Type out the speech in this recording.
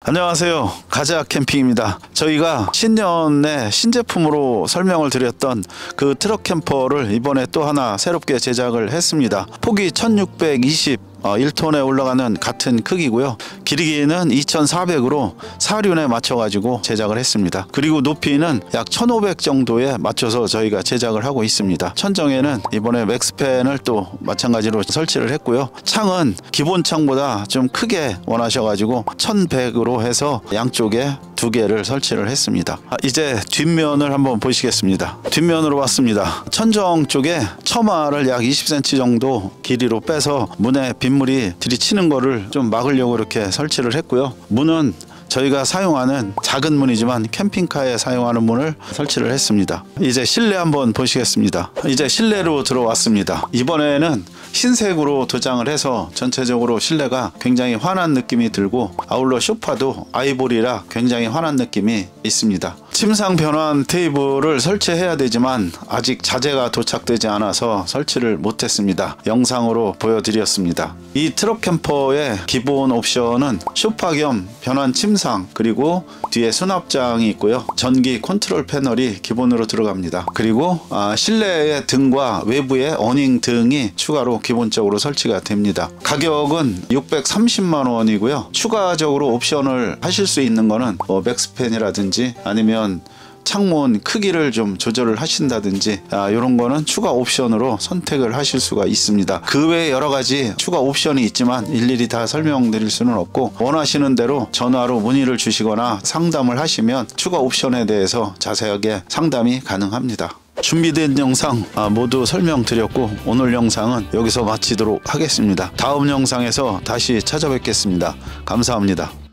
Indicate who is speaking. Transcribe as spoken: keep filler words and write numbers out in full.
Speaker 1: 안녕하세요, 가자 캠핑입니다. 저희가 신년에 신제품으로 설명을 드렸던 그 트럭 캠퍼를 이번에 또 하나 새롭게 제작을 했습니다. 폭이 천육백이십 어, 일 톤에 올라가는 같은 크기고요. 길이는 이천사백으로 사륜에 맞춰 가지고 제작을 했습니다. 그리고 높이는 약 천오백 정도에 맞춰서 저희가 제작을 하고 있습니다. 천정에는 이번에 맥스팬을 또 마찬가지로 설치를 했고요. 창은 기본 창보다 좀 크게 원하셔 가지고 천백으로 해서 양쪽에 두 개를 설치를 했습니다. 아, 이제 뒷면을 한번 보시겠습니다. 뒷면으로 왔습니다. 천정 쪽에 처마를 약 이십 센티미터 정도 길이로 빼서 문에 빗물이 들이치는 거를 좀 막으려고 이렇게 설치를 했고요. 문은 저희가 사용하는 작은 문이지만 캠핑카에 사용하는 문을 설치를 했습니다. 이제 실내 한번 보시겠습니다. 이제 실내로 들어왔습니다. 이번에는 흰색으로 도장을 해서 전체적으로 실내가 굉장히 환한 느낌이 들고, 아울러 소파도 아이보리라 굉장히 환한 느낌이 있습니다. 침상 변환 테이블을 설치해야 되지만 아직 자재가 도착되지 않아서 설치를 못했습니다. 영상으로 보여드렸습니다. 이 트럭 캠퍼의 기본 옵션은 소파 겸 변환 침상, 그리고 뒤에 수납장이 있고요. 전기 컨트롤 패널이 기본으로 들어갑니다. 그리고 아, 실내의 등과 외부의 어닝 등이 추가로 기본적으로 설치가 됩니다. 가격은 육백삼십만 원이고요. 추가적으로 옵션을 하실 수 있는 거는 뭐 맥스팬이라든지 아니면 창문 크기를 좀 조절을 하신다든지 아, 이런 거는 추가 옵션으로 선택을 하실 수가 있습니다. 그 외에 여러 가지 추가 옵션이 있지만 일일이 다 설명드릴 수는 없고, 원하시는 대로 전화로 문의를 주시거나 상담을 하시면 추가 옵션에 대해서 자세하게 상담이 가능합니다. 준비된 영상 모두 설명드렸고, 오늘 영상은 여기서 마치도록 하겠습니다. 다음 영상에서 다시 찾아뵙겠습니다. 감사합니다.